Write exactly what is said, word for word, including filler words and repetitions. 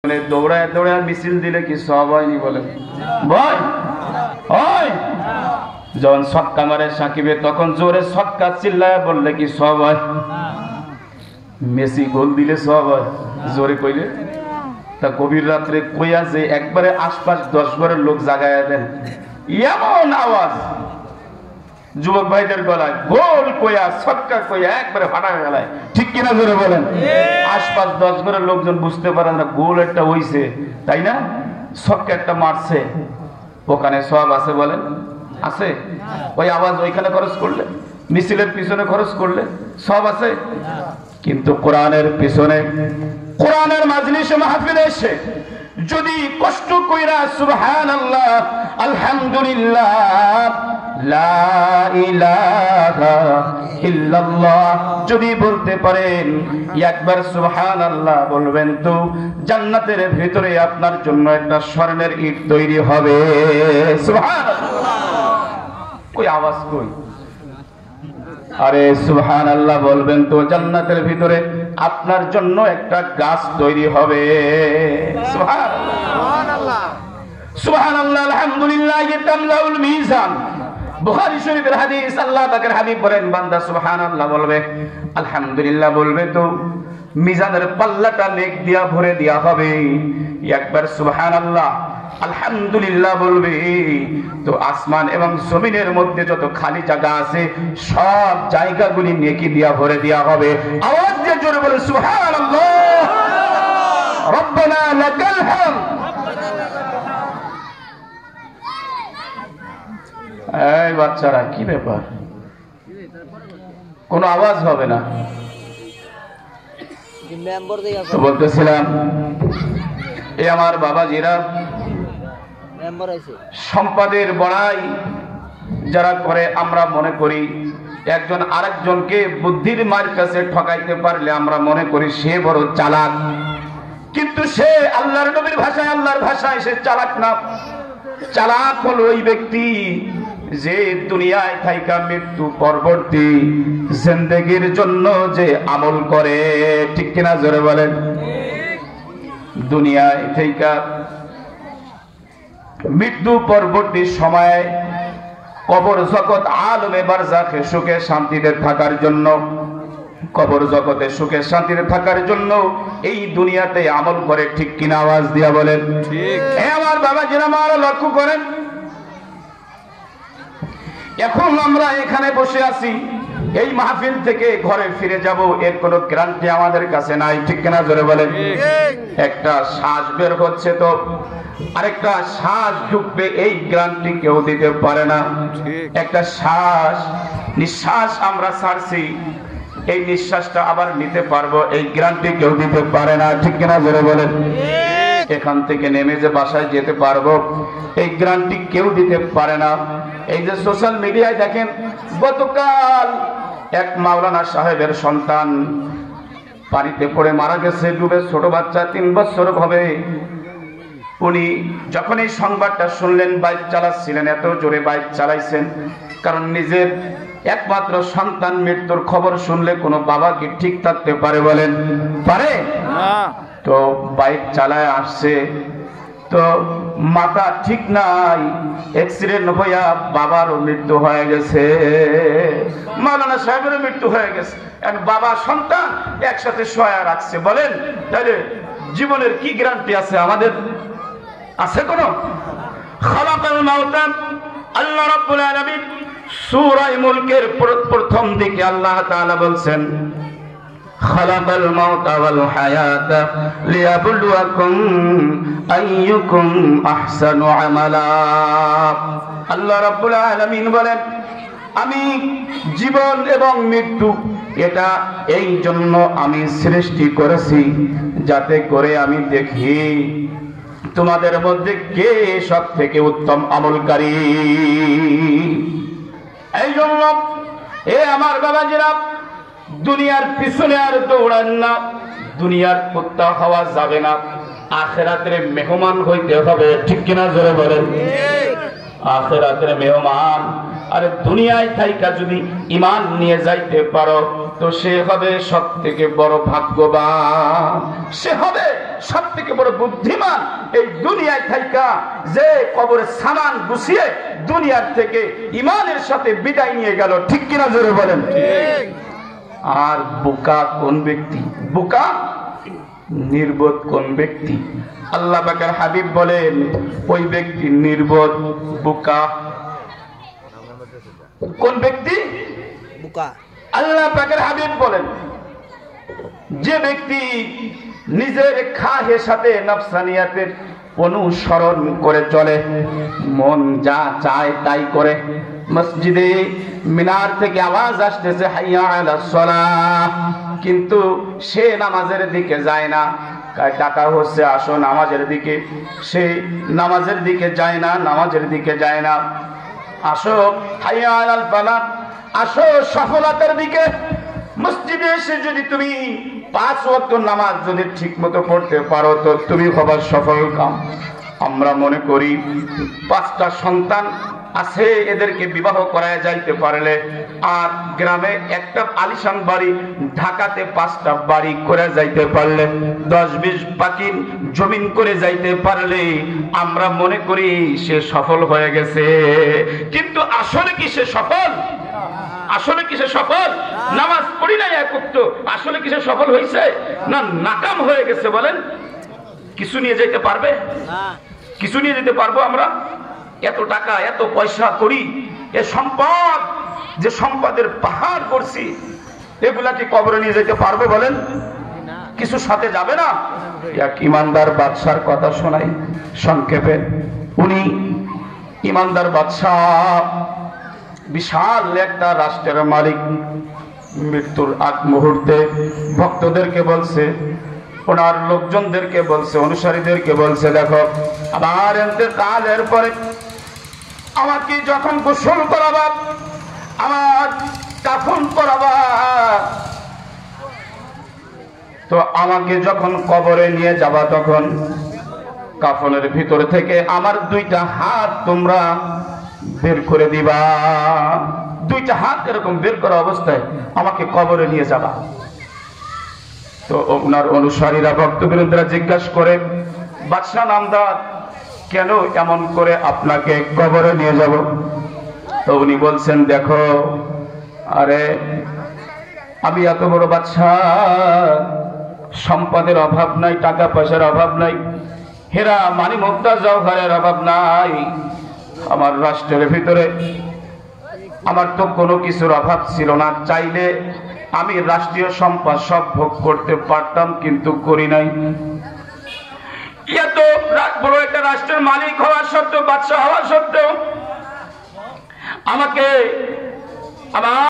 দৌড়ায় দৌড়ায় মিছিল দিলে কি সব হয়নি বলেন? ভয় হয় যখন ছক্কা মারে সাকিবে তখন জোরে ছক্কা চিল্লায় বললে কি সব হয়? মেসি গোল দিলে সব হয় জোরে কইলে? তা গভীর রাত্রে কইয়া যে একবারে আশপাশ দশ ঘরের লোক জাগায় দেন এমন আওয়াজ যুবক ভাইদের গলায় গোল কইয়া ছক্কা কইয়া একবারে ফাটা গেলায়, ঠিক কিনা জোরে বলেন? আশপাশ দশ ঘরের লোকজন বুঝতে পারে না গোল একটা হইছে, তাই না? ছক্কা একটা মারছে, ওখানে সব আছে বলেন? আছে? ওই আওয়াজ ওইখানে খরচ করলে, মিছিলের পিছনে খরচ করলে সব আছে? কিন্তু কোরআনের পিছনে, কোরআনের মাজলিসে মাহফিলে এসে যদি কষ্ট কইরা সুবহানাল্লাহ আলহামদুলিল্লাহ লা ইলাহা ইল্লাল্লাহ যদি বলতে পারেন, একবার সুবহানাল্লাহ বলবেন তো জান্নাতের ভিতরে আপনার জন্য একটা স্বর্ণের ইট তৈরি হবে। সুবহানাল্লাহ। কই আওয়াজ কই? আরে সুবহানাল্লাহ বলবেন তো জান্নাতের ভিতরে আপনার জন্য একটা গাছ তৈরি হবে। সুবহানাল্লাহ সুবহানাল্লাহ আলহামদুলিল্লাহ তামলাউল মিজান। বুখারী শরীফের হাদিস, আল্লাহ পাকের হাবিব বলেন বান্দা সুবহানাল্লাহ বলবে আলহামদুলিল্লাহ বলবে তো মিজানের পাল্লাটা নেক দিয়া ভরে দেয়া হবে। একবার সুবহানাল্লাহ আলহামদুলিল্লাহ বলবে তো আসমান এবং জমিনের মধ্যে যত খালি জায়গা আছে সব জায়গাগুলি নেকি দিয়া ভরে দেয়া হবে। আওয়াজ দিয়ে জোরে বলে সুবহানাল্লাহ রব্বানা লাকাল হামদ। এই বাচ্চারা কি ব্যাপার? কোনো আওয়াজ হবে না। তো বলতেছিলাম এই আমার বাবাজিরা সম্পদের বড়াই যারা করে, আমরা মনে করি একজন আরেকজনকে বুদ্ধির মার কাছে ঠকাইতে পারলে আমরা মনে করি সে বড় চালাক, কিন্তু সে আল্লাহর নবীর ভাষায়, আল্লাহর ভাষায় সে চালাক না। চালাক হলো ওই ব্যক্তি যে দুনিয়ায় থাইকা মৃত্যু পরবর্তী জিন্দেগির জন্য যে আমল করে, ঠিক কিনা জোরে বলেন? দুনিয়ায় থাইকা মৃত্যু পরবর্তী সময়ে কবর জগৎ আলমে বারজাখে সুখে শান্তিতে থাকার জন্য, কবর জগতে সুখে শান্তিতে থাকার জন্য এই দুনিয়াতে আমল করে, ঠিক কিনা আওয়াজ দিয়া বলেন? ঠিক। আমার বাবা যারা আমার লক্ষ্য করেন, এখন আমরা এখানে বসে আছি, এই মাহফিল থেকে ঘরে ফিরে যাব এর কোনো গ্যারান্টি আমাদের কাছে নাই, ঠিক কিনা জোরে বলেন? একটা শ্বাস বের হচ্ছে তো আরেকটা শ্বাস ঢুকবে, এই গ্যারান্টি কেউ দিতে পারে না। একটা শ্বাস নিঃশ্বাস আমরা ছাড়ছি, এই নিঃশ্বাসটা আবার নিতে পারবো, এই গ্যারান্টি কেউ দিতে পারে না, ঠিক কিনা জোরে বলেন? এখান থেকে নেমে যে বাসায় যেতে পারবো এই গ্যারান্টি কেউ দিতে পারে না। এই যে সোশ্যাল মিডিয়ায় দেখেন, গতকাল এক মাওলানা সাহেবের সন্তান পানিতে পড়ে মারা গেছে, ডুবে, ছোট বাচ্চা তিন বছর হবে। উনি যখন এই সংবাদটা শুনলেন বাইক চালাচ্ছিলেন, এত জোরে বাইক চালাইছেন, কারণ নিজের একমাত্র সন্তান মৃত্যুর খবর শুনলে কোনো বাবা কি ঠিক থাকতে পারে বলেন? পারে না। তো বাইক চালায় আসছে, তো মাথা ঠিক নাই, অ্যাক্সিডেন্ট হইয়া বাবারও মৃত্যু হয়ে গেছে, মাওলানা সাহেবেরও মৃত্যু হয়ে গেছে। এখন বাবা সন্তান একসাথে শোয়া রাখছে, বলেন তাহলে জীবনের কি গ্যারান্টি আছে আমাদের? আছে কোনো? খালাকাল মাউতা, আল্লাহ রাব্বুল আলামিন সূরা মুলকের প্রথম দিকে আল্লাহ তাআলা বলছেন খালাকাল মাউতা ওয়াল হায়াতা লিয়াবলুয়াকুম আইয়ুকুম আহসানু আমালা। আল্লাহ রাব্বুল আলামিন বলেন আমি জীবন এবং মৃত্যু এটা এই জন্য আমি সৃষ্টি করেছি যাতে করে আমি দেখি তোমাদের মধ্যে কে সব থেকে উত্তম আমলকারী। এই জন্য এ আমার বাবাজিরা দুনিয়ার পিছনে আর দৌড়ান না, দুনিয়ার কুত্তা হওয়া যাবে না, আখিরাতের মেহমান হইতে হবে, ঠিক কিনা জোরে বলেন? আখিরাতের মেহমান। আরে দুনিয়ায় থাইকা যদি ঈমান নিয়ে যাইতে পারো তো সে হবে সবথেকে বড় ভাগ্যবান, সে হবে সব থেকে বড় বুদ্ধিমান এই দুনিয়ায় থাইকা যে কবরের সামান গুছিয়ে দুনিয়ার থেকে ইমানের সাথে বিদায় নিয়ে গেল, ঠিক কিনা জোরে বলেন? আর বোকা কোন ব্যক্তি? বোকা নির্বোধ কোন ব্যক্তি? আল্লাহ পাকের হাবিব বলেন ওই ব্যক্তি নির্বোধ বোকা। কোন ব্যক্তি? বোকা। আল্লাহ পাকের হাবিব বলেন যে ব্যক্তি নিজের খাহের সাথে নফসানিয়াতের অনুসরণ করে চলে, মন যা চায় তাই করে। মসজিদে মিনার থেকে আওয়াজ আসতেছে হাইয়া আলাস সালাহ, কিন্তু সে নামাজের দিকে যায় না। টাকা হচ্ছে আসো নামাজের দিকে, সে নামাজের দিকে যায় না, নামাজের দিকে যায় না। আসো হাইয়া আলাল ফালাহ, আসো সফলতার দিকে। মসজিদে এসে যদি তুমি পাঁচ ওয়াক্ত নামাজ যদি ঠিক মতো পড়তে পারো তো তুমি হবার সফল কাম। আমরা মনে করি পাঁচটা সন্তান আছে, এদেরকে বিবাহ করায় যাইতে পারলে, আর গ্রামে একটা আলিশান বাড়ি, ঢাকাতে পাঁচটা বাড়ি করে যাইতে পারলে, দশ বিশ পাকির জমিন করে যাইতে পারলে আমরা মনে করি সে সফল হয়ে গেছে। কিন্তু আসলে কি সে সফল? আসলে কি সে সফল? নামাজ পড়ি নাই এক ওয়াক্ত, আসলে কি সে সফল হয়েছে না নাকাম হয়ে গেছে? বলেন, কিছু নিয়ে যেতে পারবে? কিছু নিয়ে যেতে পারবো আমরা? এত টাকা এত পয়সা করি, এ সম্পদ, যে সম্পদের পাহাড় করছি, এগুলা কি কবরে নিয়ে যেতে পারবো? বলেন, কিছু সাথে যাবে না। এক ইমানদার বাদশার কথা শোনাই সংক্ষেপে। উনি ইমানদার বাদশাহ, বিশাল একটা রাষ্ট্রের মালিক। মৃত্যুর আগ মুহূর্তে ভক্তদেরকে বলছে, ওনার লোকজনদেরকে বলছে, অনুসারীদেরকে বলছে, দেখো আমার ইন্তেকালের পরে আমাকে যখন গোসল করাবা, আমার কাফন পরাবা, তো আমাকে যখন কবরে নিয়ে যাবা তখন কাফনের ভিতর থেকে আমার দুইটা হাত তোমরা বের করে দিবা। দুইটা হাত এরকম বের করা অবস্থায় আমাকে কবরে নিয়ে যাবা। তো ওনার অনুসারীরা ভক্তবৃন্দরা জিজ্ঞাসা করে, বাদশাহ নামদার, কেন এমন করে আপনাকে কবরে নিয়ে যাব? তো উনি বলছেন, দেখো, আরে আমি এত বড় বাদশাহ, সম্পদের অভাব নাই, টাকা পয়সার অভাব নাই, হীরা মানি মুক্তা জওহরের অভাব নাই। আমার রাষ্ট্রের ভিতরে আমার তো কোনো কিছুর অভাব ছিল না। চাইলে আমি রাষ্ট্রীয় সম্পদ সব ভোগ করতে পারতাম, কিন্তু করি নাই। এত বড় একটা রাষ্ট্রের মালিক হওয়া সত্ত্বেও, বাদশাহ হওয়া সত্ত্বেও আমাকে আমার